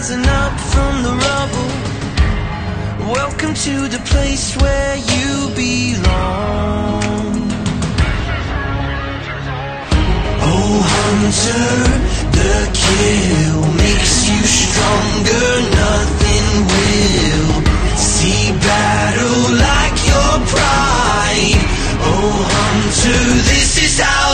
rising up from the rubble. Welcome to the place where you belong. Oh hunter, the kill makes you stronger, nothing will. See battle like your pride. Oh hunter, this is how